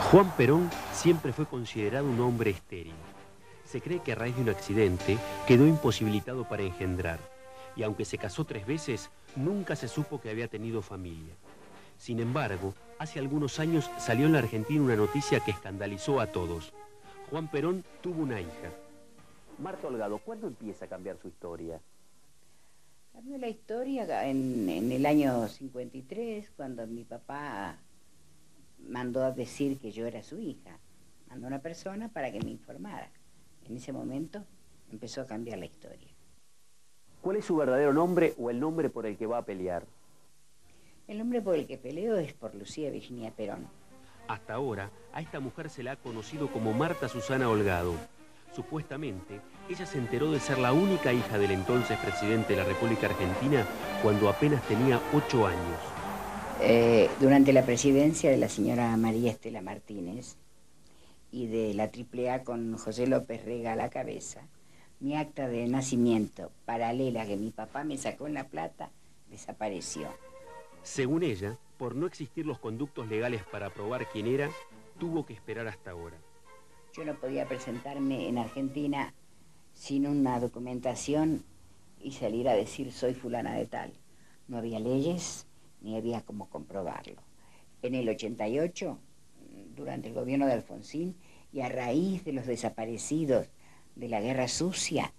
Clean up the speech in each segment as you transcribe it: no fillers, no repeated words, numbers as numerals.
Juan Perón siempre fue considerado un hombre estéril. Se cree que a raíz de un accidente quedó imposibilitado para engendrar, y aunque se casó 3 veces, nunca se supo que había tenido familia. Sin embargo, hace algunos años salió en la Argentina una noticia que escandalizó a todos. Juan Perón tuvo una hija. Marta Holgado, ¿cuándo empieza a cambiar su historia? Cambió la historia en el año 53, cuando mi papá mandó a decir que yo era su hija. Mandó a una persona para que me informara. En ese momento empezó a cambiar la historia. ¿Cuál es su verdadero nombre o el nombre por el que va a pelear? El nombre por el que peleo es por Lucía Virginia Perón. Hasta ahora, a esta mujer se la ha conocido como Marta Susana Holgado. Supuestamente, ella se enteró de ser la única hija del entonces presidente de la República Argentina cuando apenas tenía 8 años. Durante la presidencia de la señora María Estela Martínez y de la AAA con José López Rega a la cabeza, mi acta de nacimiento, paralela que mi papá me sacó en La Plata, desapareció. Según ella, por no existir los conductos legales para probar quién era, tuvo que esperar hasta ahora. Yo no podía presentarme en Argentina sin una documentación y salir a decir soy fulana de tal. No había leyes ni había cómo comprobarlo. En el 88, durante el gobierno de Alfonsín, y a raíz de los desaparecidos de la Guerra Sucia,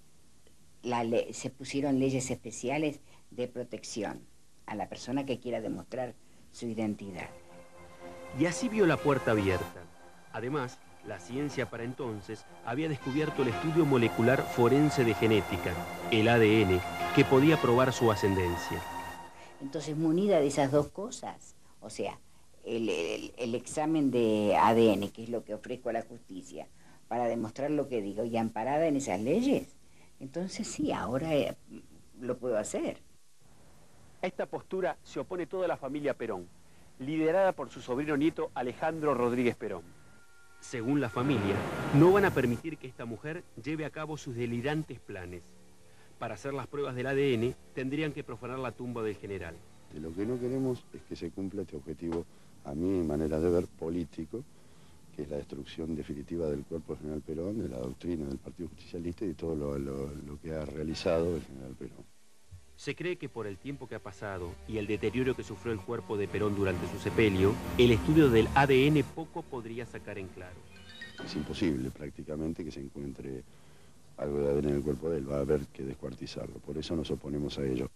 se pusieron leyes especiales de protección a la persona que quiera demostrar su identidad. Y así vio la puerta abierta. Además, la ciencia para entonces había descubierto el estudio molecular forense de genética, el ADN, que podía probar su ascendencia. Entonces, munida de esas dos cosas, o sea, el examen de ADN, que es lo que ofrezco a la justicia, para demostrar lo que digo, y amparada en esas leyes, entonces sí, ahora lo puedo hacer. A esta postura se opone toda la familia Perón, liderada por su sobrino nieto Alejandro Rodríguez Perón. Según la familia, no van a permitir que esta mujer lleve a cabo sus delirantes planes. Para hacer las pruebas del ADN, tendrían que profanar la tumba del general. Lo que no queremos es que se cumpla este objetivo, a mi manera de ver, político, que es la destrucción definitiva del cuerpo del general Perón, de la doctrina del Partido Justicialista y de todo lo que ha realizado el general Perón. Se cree que por el tiempo que ha pasado y el deterioro que sufrió el cuerpo de Perón durante su sepelio, el estudio del ADN poco podría sacar en claro. Es imposible prácticamente que se encuentre algo de ADN en el cuerpo de él, va a haber que descuartizarlo, por eso nos oponemos a ello.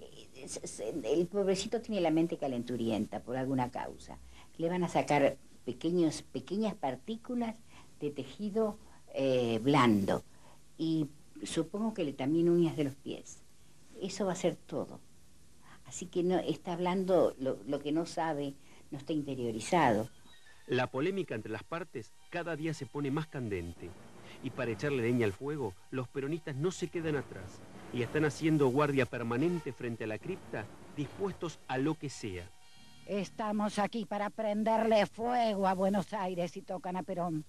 El pobrecito tiene la mente calenturienta por alguna causa. Le van a sacar pequeñas partículas de tejido blando y supongo que también uñas de los pies. Eso va a ser todo. Así que no está hablando lo que no sabe, no está interiorizado. La polémica entre las partes cada día se pone más candente. Y para echarle leña al fuego, los peronistas no se quedan atrás y están haciendo guardia permanente frente a la cripta, dispuestos a lo que sea. Estamos aquí para prenderle fuego a Buenos Aires si tocan a Perón.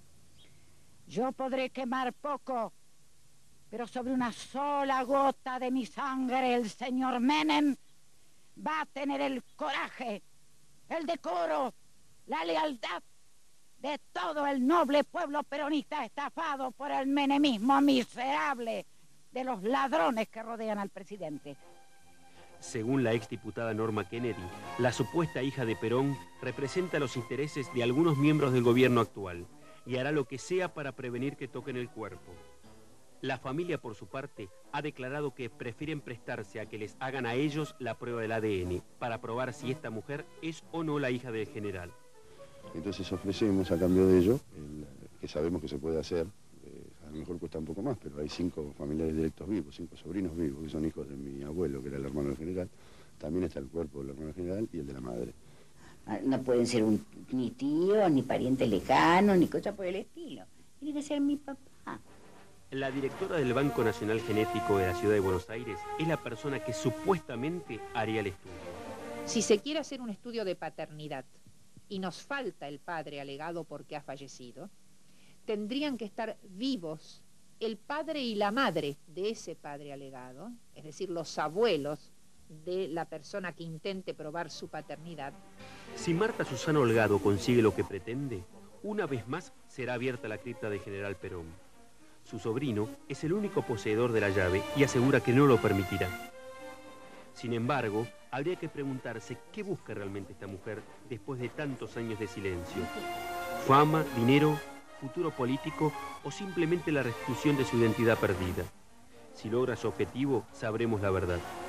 Yo podré quemar poco, pero sobre una sola gota de mi sangre el señor Menem va a tener el coraje, el decoro, la lealtad de todo el noble pueblo peronista estafado por el menemismo miserable de los ladrones que rodean al presidente. Según la exdiputada Norma Kennedy, la supuesta hija de Perón representa los intereses de algunos miembros del gobierno actual y hará lo que sea para prevenir que toquen el cuerpo. La familia, por su parte, ha declarado que prefieren prestarse a que les hagan a ellos la prueba del ADN para probar si esta mujer es o no la hija del general. Entonces ofrecemos a cambio de ello, que sabemos que se puede hacer, a lo mejor cuesta un poco más, pero hay 5 familiares directos vivos, 5 sobrinos vivos, que son hijos de mi abuelo, que era el hermano del general. También está el cuerpo del hermano del general y el de la madre. No pueden ser ni tíos, ni parientes lejanos, ni cosa por el estilo. Tiene que ser mi papá. La directora del Banco Nacional Genético de la Ciudad de Buenos Aires es la persona que supuestamente haría el estudio. Si se quiere hacer un estudio de paternidad y nos falta el padre alegado porque ha fallecido, tendrían que estar vivos el padre y la madre de ese padre alegado, es decir, los abuelos de la persona que intente probar su paternidad. Si Marta Susana Holgado consigue lo que pretende, una vez más será abierta la cripta de General Perón. Su sobrino es el único poseedor de la llave y asegura que no lo permitirá. Sin embargo, habría que preguntarse qué busca realmente esta mujer después de tantos años de silencio. ¿Fama, dinero, futuro político o simplemente la restitución de su identidad perdida? Si logra su objetivo, sabremos la verdad.